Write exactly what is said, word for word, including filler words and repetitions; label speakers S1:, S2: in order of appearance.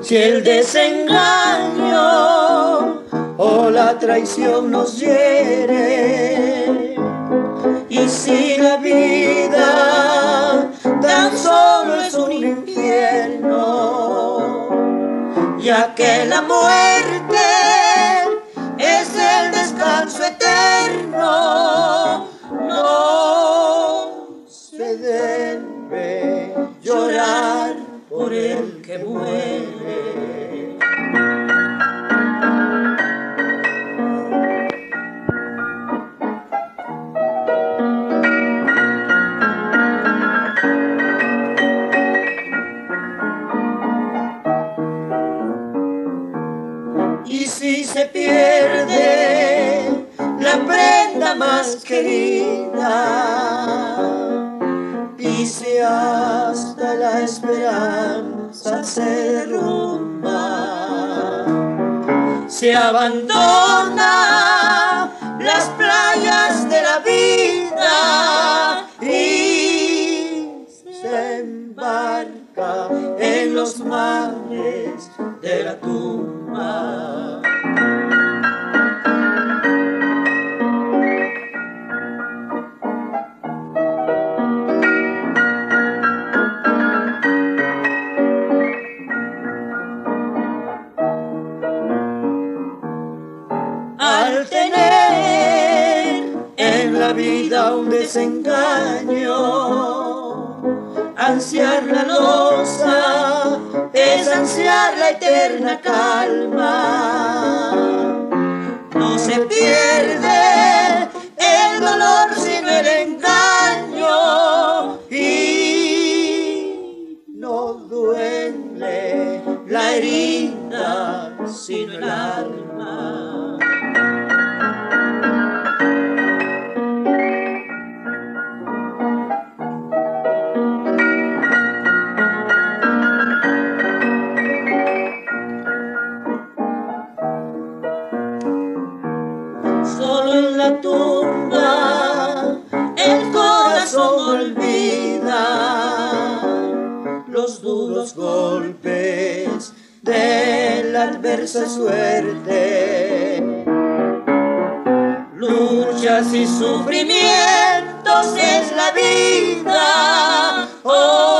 S1: Si el desengaño o la traición nos hiere, y si la vida tan solo es un infierno, ya que la muerte es el descanso eterno, no se debe llorar por el que muere. Y si se pierde la prenda más querida, y si hasta la esperanza se derrumba, se abandona las playas de la vida y se embarca en los mares de la tumba. Al tener en la vida un desengaño, ansiar la losa es ansiar la eterna calma. No se pierde el dolor sino el engaño, y no duele la herida sino el alma. Solo en la tumba el corazón olvida los duros golpes de la adversa suerte. Luchas y sufrimientos es la vida. Oh,